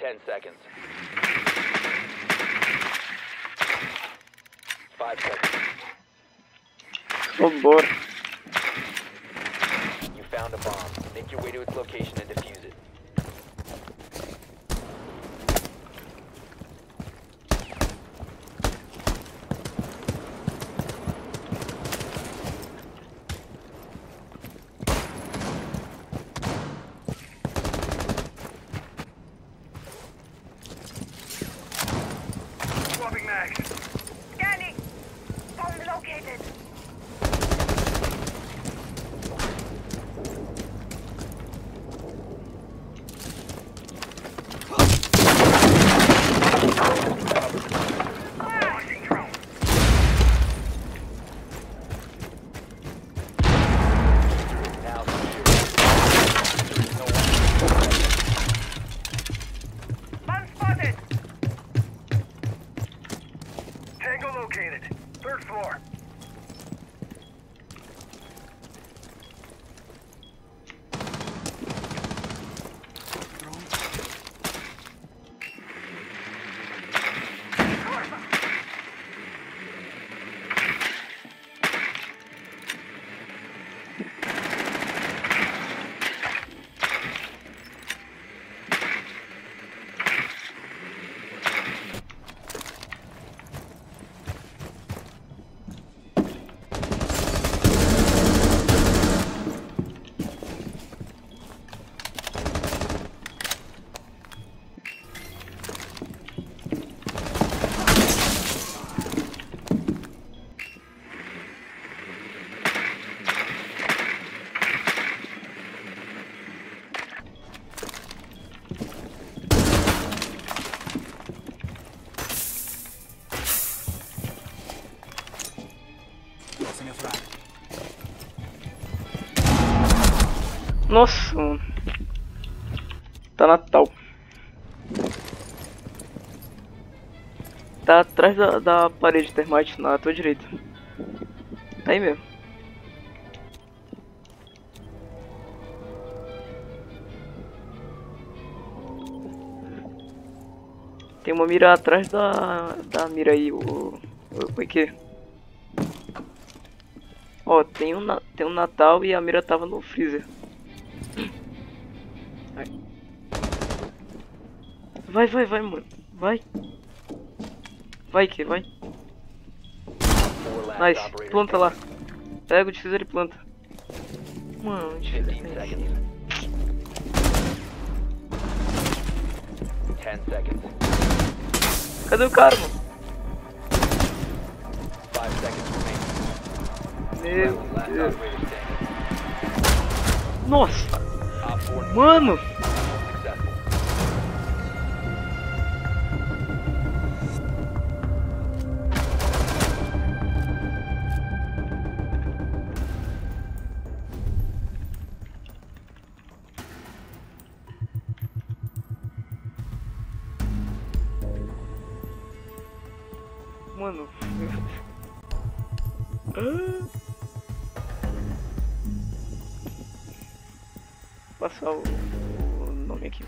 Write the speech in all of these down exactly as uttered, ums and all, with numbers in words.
Ten seconds. Five seconds. Vambora. You found a bomb. Make your way to its location and defuse it. Swapping mags. Scanning. Bomb located. Launching drone. Now secure. No one. Bomb spotted. Tango located. Third floor. Nossa, mano. Tá Natal. Tá atrás da, da parede termite na tua direita. Tá aí mesmo. Tem uma mira atrás da, da mira aí, o... o que? Ó, tem um, na- tem um Natal e a mira tava no freezer. Vai, vai, vai, mano. Vai. Vai que vai. Four last Nice. operators Planta lá. Pega o diffuser e planta. Mano, diffuser. Fifteen seconds. Ten seconds. Cadê o cara, mano? Five seconds remaining. Meu Last Deus. operator standing. Nossa. Op four Mano. successful. Mano. Ah. Passar o, o nome aqui.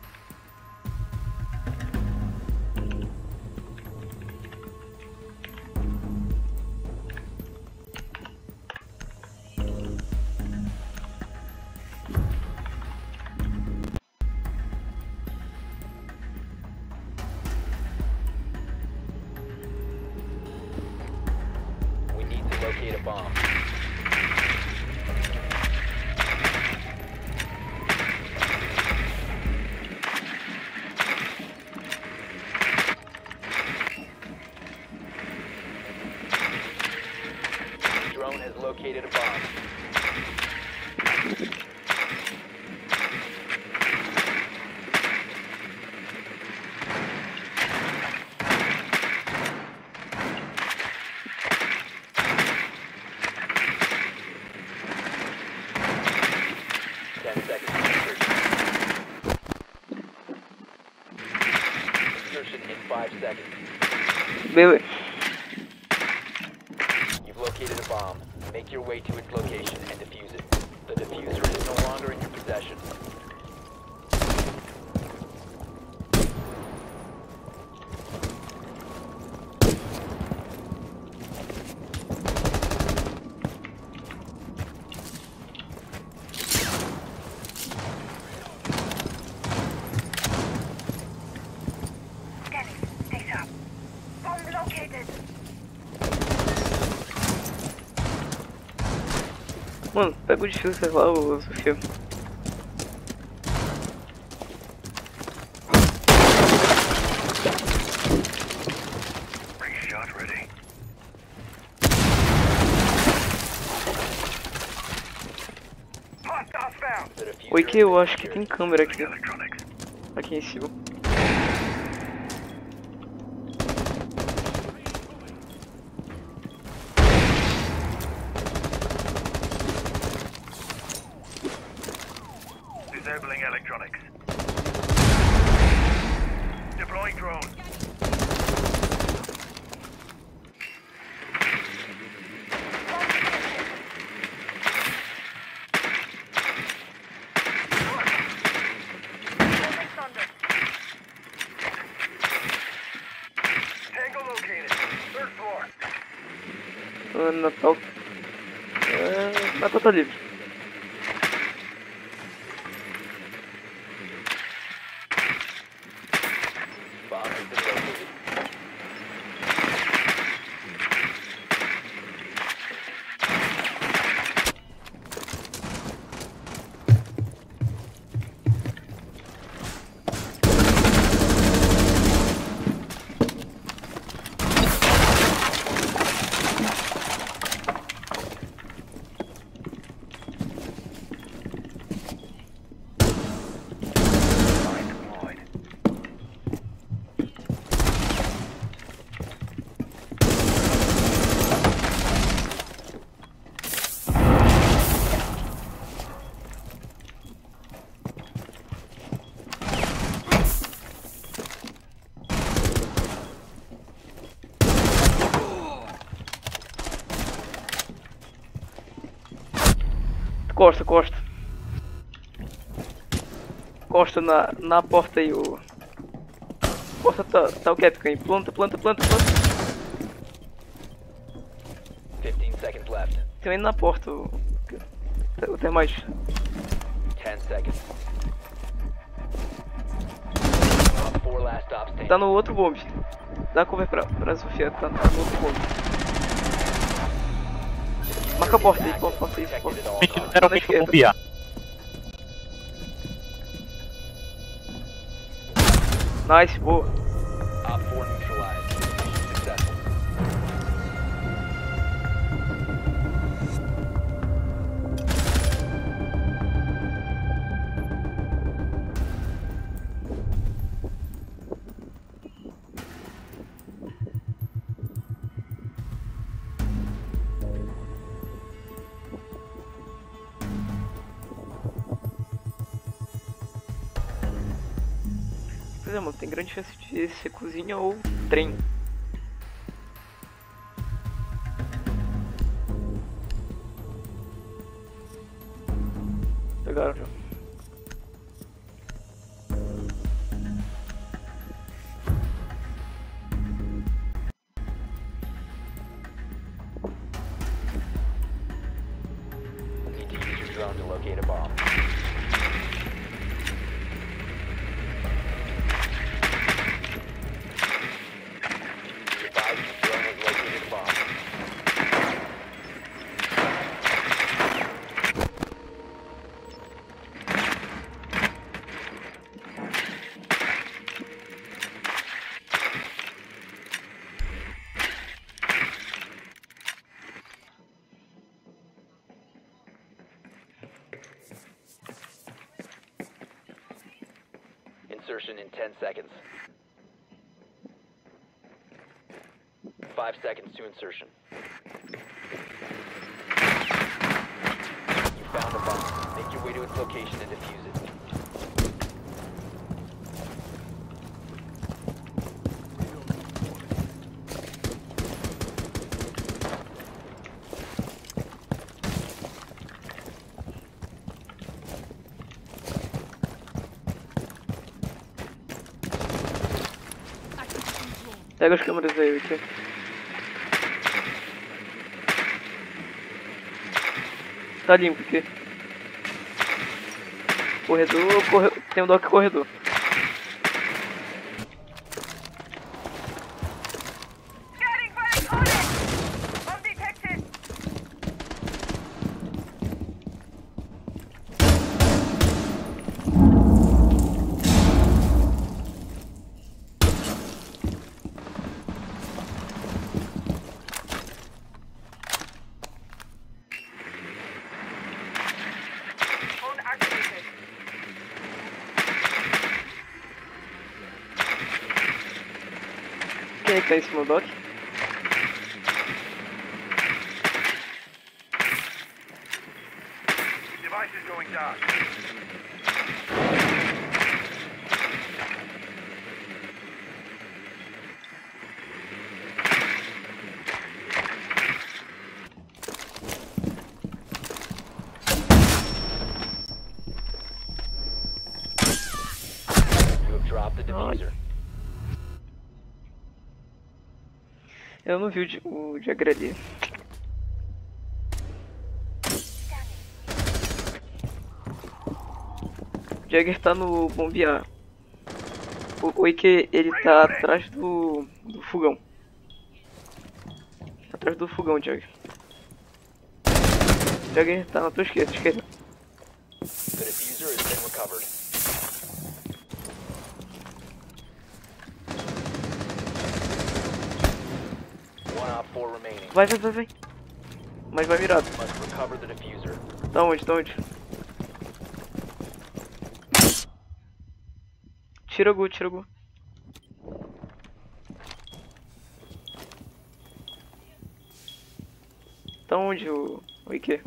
We need to locate a bomb. Drone has located a bomb. Ten seconds to insertion. Insertion in five seconds. Meu. You've located a bomb. Make your way to its location and defuse it. The diffuser is no longer in your possession. Mano, pega o difícil lá, ô Sofia. Ring shot ready. Hostiles found. The diffuser Oi, has que eu been acho que tem secured. câmera aqui. Electronics. Aqui em cima. Disabling electronics. Deploying drone. Moving thunder. Tango located. Third floor. Ah, Natal. É, Natal tá livre. Bomb has been located. Mine deployed. Costa, Costa. Costa na, na porta aí, o. Costa tá, tá o Capcom aí. Planta, planta, planta, planta. fifteen seconds left. Tem ele na porta, o. O termite. ten seconds. Op four last stop standing. Tá no outro bombe. Dá cover pra, pra Sofia, tá, tá no outro bombe. Marca a porta aí, porta, porta aí, porta. Protected at all Gente, não costs. era alguém que eu bombear. Nice, boa. Op four neutralized. Mission successful. Pois é, mano, tem grande chance de ser cozinha ou trem. Pegaram já. Need to use your drone to locate a bomb. Be advised your drone has located a bomb. Insertion in ten seconds. Five seconds to insertion. You found a bomb. Make your way to its location and defuse it. Pega as câmeras aí, aqui. Tá limpo aqui. Corredor, corre... tem um dock corredor. Getting very coded. Bomb detected. Quem é que tá em cima do Doc? Device is going down. You have dropped the diffuser. Eu não vi o, Di- o Jagger ali. O Jagger tá no bombear. O, o Ike, ele tá atrás do, do fogão. Atrás do fogão, Jagger. O Jagger tá na tua esquerda, esquerda. The diffuser has been recovered. One op four remaining. Vai, vai, vai, vai. Mas vai mirado. Must recover the diffuser. Tá onde, tá onde? Tira o gol, tira o gol. Tá onde o, o Ike?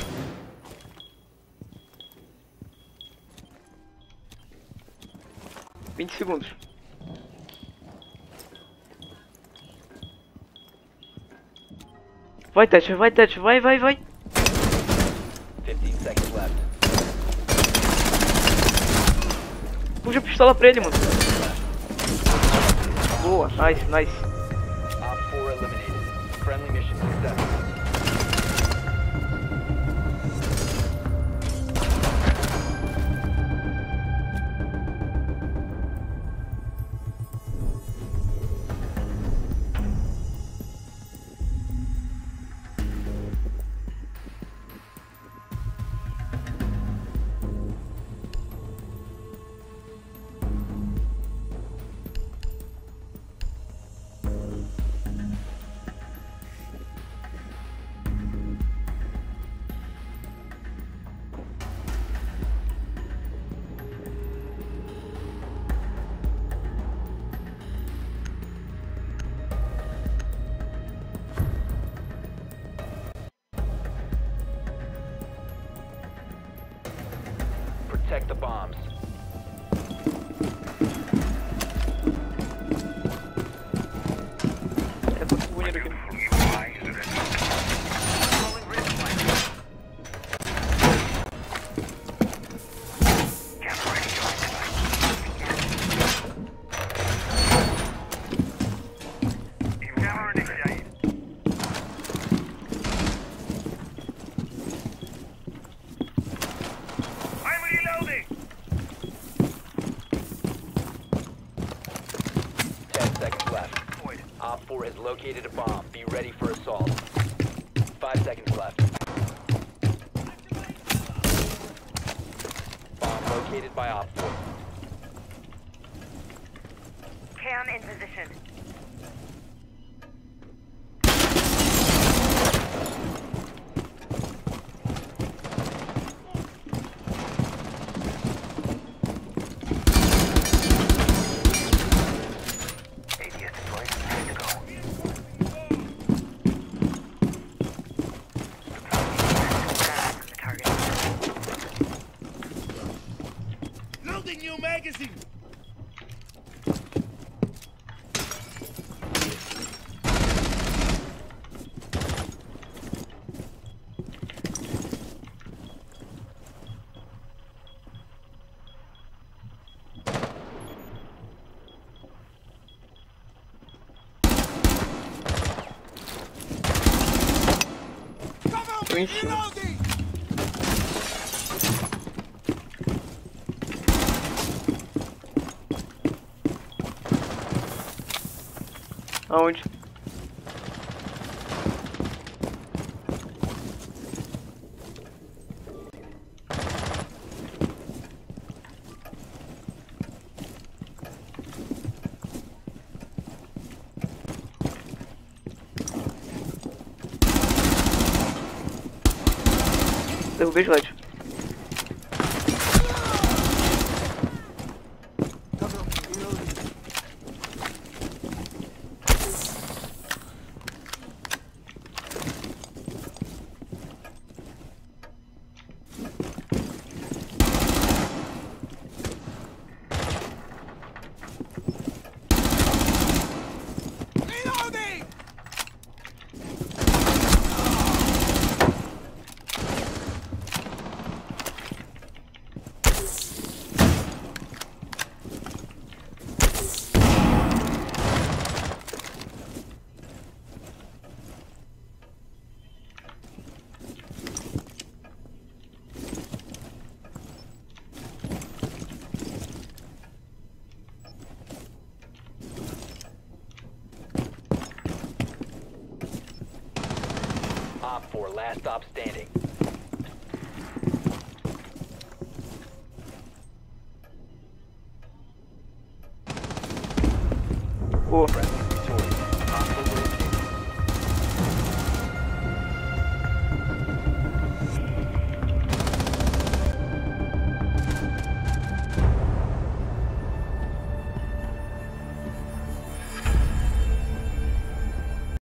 vinte segundos. Vai, Tete, vai, Tete, vai, vai, vai. fifteen seconds left. Puxa a pistola pra ele, mano. Boa, nice, nice. Op four eliminated. Friendly mission successful. Protect the bombs. É muito bonito aqui. I'm reloading. Ten seconds left. Op four has located a bomb. Be ready for assault. Five seconds left. Bomb located by Op four. Cam in position. Loading new magazine. Tô em cima. Reloading. Aonde? Derrubei o slide. four, last stop standing. Pô, Friendly